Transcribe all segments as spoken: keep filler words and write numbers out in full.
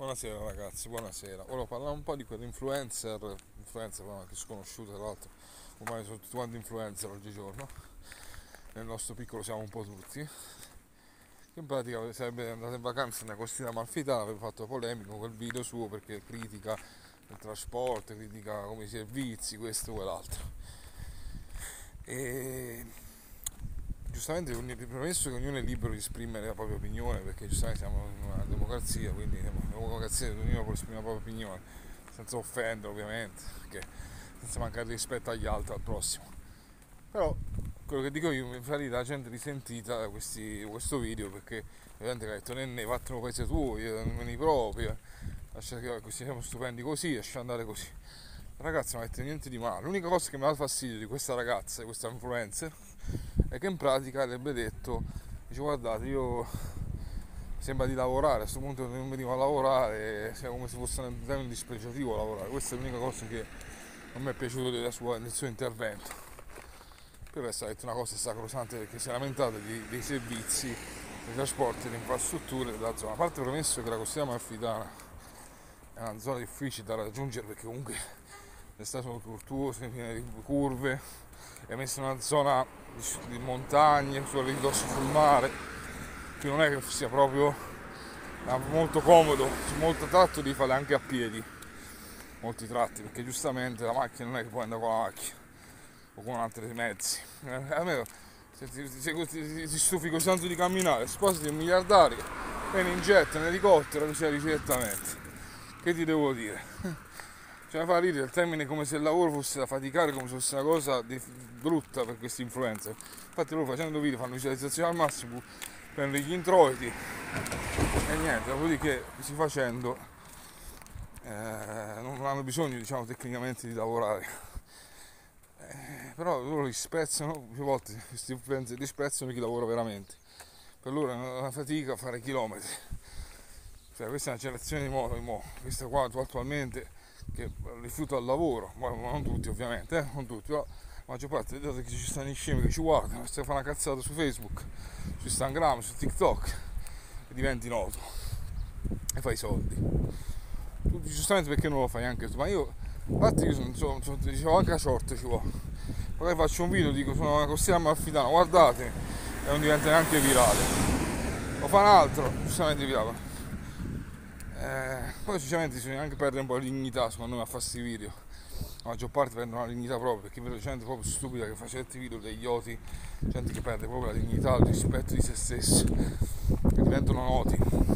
Buonasera ragazzi, buonasera. Volevo parlare un po' di quell'influencer, influencer no, che sconosciuto tra l'altro, ormai sono tutti quanti influencer oggigiorno, nel nostro piccolo siamo un po' tutti, che in pratica sarebbe andato in vacanza nella Costiera Amalfitana, aveva fatto polemico quel video suo perché critica il trasporto, critica come i servizi, questo e quell'altro. E giustamente premesso che ognuno è libero di esprimere la propria opinione, perché giustamente siamo in una democrazia, quindi siamo in una democrazia dove ognuno può esprimere la propria opinione senza offendere ovviamente, perché senza mancare di rispetto agli altri, al prossimo. Però quello che dico io, infatti la gente è risentita da questi, questo video, perché ovviamente ha detto nenne vattene un paese tuo, io non me ne proprio, lascia che questi siamo stupendi così, lascia andare così. Ragazzi, non avete niente di male. L'unica cosa che mi dà fastidio di questa ragazza, di questa influencer, è che in pratica avrebbe detto, dice guardate, io sembra di lavorare, a questo punto non venivo a lavorare, sia come se fosse un termine dispregiativo lavorare. Questa è l'unica cosa che non mi è piaciuto della sua, del suo intervento. Per il resto ha detto una cosa sacrosante, perché si è lamentata di, dei servizi, dei trasporti, delle infrastrutture della zona. A parte premesso che la Costiera Amalfitana è una zona difficile da raggiungere, perché comunque le strade sono tortuose, piene di curve, è messa in una zona di, di montagne, sulle ridosso sul mare, che non è che sia proprio molto comodo, c'è molto tratto di fare anche a piedi, molti tratti, perché giustamente la macchina non è che puoi andare con la macchina o con altri mezzi. Eh, a me, se ti, se ti, ti stufi così tanto di camminare, spostati un miliardario, vieni in jet, in elicottero, così direttamente. Che ti devo dire? Cioè, fa ridere il termine, come se il lavoro fosse da faticare, come se fosse una cosa di, brutta per questi influencer. Infatti loro facendo video fanno visualizzazione al massimo, prendono gli introiti e niente, dopodiché così facendo eh, non hanno bisogno, diciamo, tecnicamente di lavorare. Eh, però loro li spezzano, più volte questi influencer disprezzano chi lavora veramente. Per loro è una fatica fare chilometri. Cioè, questa è una generazione di moda, di mo. Questa qua attualmente che rifiuta il lavoro, ma non tutti ovviamente, eh? non tutti, però la maggior parte dei dati che ci stanno in scemi, che ci guardano, se fa una cazzata su Facebook, su Instagram, su TikTok e diventi noto e fai soldi. Tu giustamente perché non lo fai anche tu? Ma io, infatti io sono, sono, sono dicevo anche a short ci vuole. Poi faccio un video, dico sono una Costiera Amalfitana, guardate, e non diventa neanche virale. Lo fa un altro, giustamente virale. Eh, poi sinceramente bisogna anche perdere un po' di dignità, secondo me, a fare questi video. La maggior parte perdono la dignità proprio, perché vedo gente proprio stupida che fa certi video degli idioti, gente che perde proprio la dignità, il rispetto di se stesso, che diventano noti.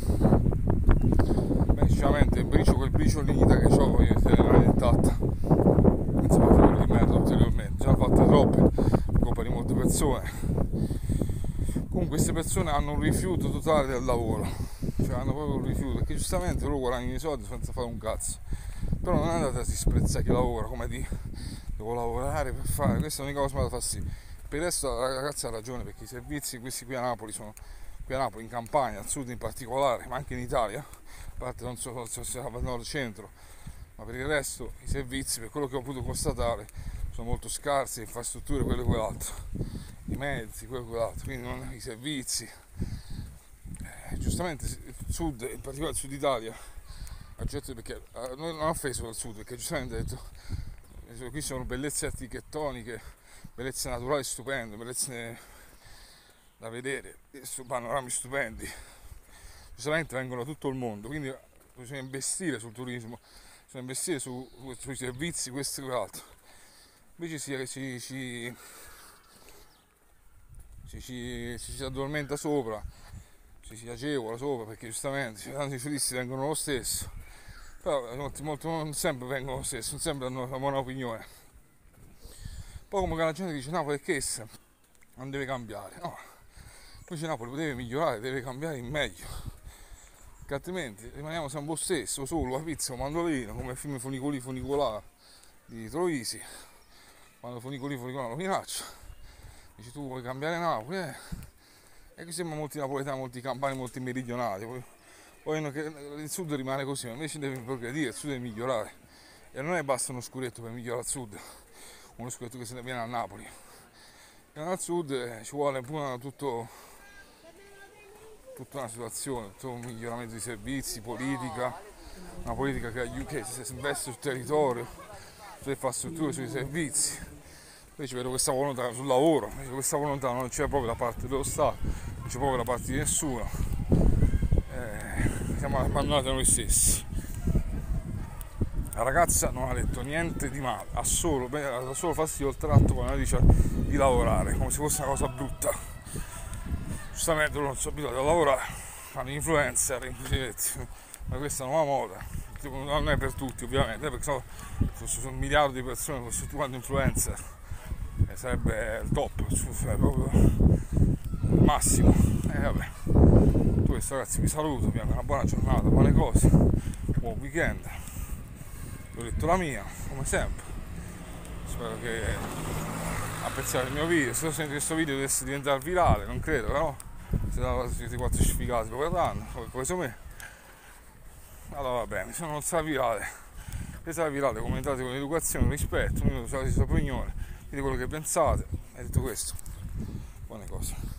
Beh, sinceramente il briciolo, quel briciolo di dignità che ho voglio tenere intatta, non si fa più di merda ulteriormente, già fatte troppe, per colpa di molte persone. Comunque queste persone hanno un rifiuto totale del lavoro, cioè hanno proprio un rifiuto, perché giustamente loro guadagnano i soldi senza fare un cazzo. Però non andate a disprezzare chi lavora, come di devo lavorare per fare, questa è l'unica cosa che mi fa sì. Per il resto la ragazza ha ragione, perché i servizi questi qui a Napoli sono, qui a Napoli, in Campania, al sud in particolare, ma anche in Italia, a parte non so se sia al nord centro, ma per il resto i servizi, per quello che ho potuto constatare, sono molto scarsi, le infrastrutture, quello e quell'altro, i mezzi, quello e quell'altro, quindi non, i servizi. Eh, giustamente il sud, in particolare il sud Italia, perché eh, non ha offeso dal sud, perché giustamente ha detto eh, qui sono bellezze architettoniche, bellezze naturali stupende, bellezze da vedere, panorami stupendi, giustamente vengono da tutto il mondo, quindi bisogna investire sul turismo, bisogna investire su, sui servizi, questo e quell'altro. Invece si, si, si, si, si, si, si addormenta sopra, ci si agevola sopra, perché giustamente tanti turisti vengono lo stesso, però molti, molti non sempre vengono lo stesso, non sempre hanno una buona opinione. Poi come la gente dice Napoli è che non deve cambiare, no, invece Napoli deve migliorare, deve cambiare in meglio, che altrimenti rimaniamo sempre lo stesso, solo la pizza, un mandolino, come il film Funicoli Funicolà di Troisi, quando Funicoli Funicolà lo minaccia, dici tu vuoi cambiare Napoli, eh? E qui sembra molti napoletani, molti campani, molti meridionali, vogliono che il sud rimane così, ma invece deve progredire, il sud deve migliorare, e non è basta uno scuretto per migliorare il sud, uno scudetto che se ne viene a Napoli, e al sud eh, ci vuole pure tutto, tutta una situazione, tutto un miglioramento di servizi, politica, una politica che a U K si investe sul territorio, sulle infrastrutture, sui servizi. Invece vedo questa volontà sul lavoro, invece questa volontà non c'è proprio da parte dello Stato, non c'è proprio da parte di nessuno. Eh, siamo abbandonati a noi stessi. La ragazza non ha detto niente di male, ha solo, ha solo fastidio il tratto quando lei dice di lavorare, come se fosse una cosa brutta. Giustamente loro non sono abituati a lavorare, fanno influencer, ma questa è una nuova moda, non è per tutti ovviamente, perché sono, sono miliardi di persone, sono tutti quanti influencer, e sarebbe il top, sarebbe proprio il massimo. E vabbè, tu questo ragazzi vi saluto, vi auguro una buona giornata, buone cose, buon weekend. Vi ho detto la mia, come sempre. Spero che apprezzate il mio video. Se questo video dovesse diventare virale, non credo, però siete quattro sfigati lo verranno, come questo me. Allora va bene, se non sarà virale, se sarà virale commentate con educazione, rispetto, ognuno ha la sua opinione, dite quello che pensate, e detto questo, buone cose.